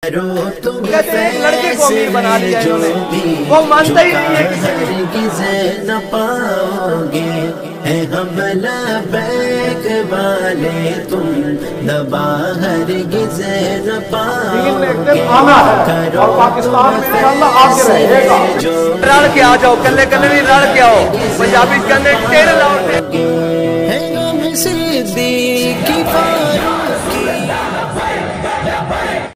कहते हैं एक लड़के को अमीर बना दिया इन्होंने, वो मानता ही नहीं है किसी न पाओगे है हमला बैक वाले तुम दबा हरगिज़ न पाओगे। आना है और पाकिस्तान में इंशाअल्लाह आगे रहेगा। रल के आ जाओ, कल्ले कल्ले नहीं रल के आओ। पंजाबी कहते टेढ़े लाओ है सिद्दीक़ फारूक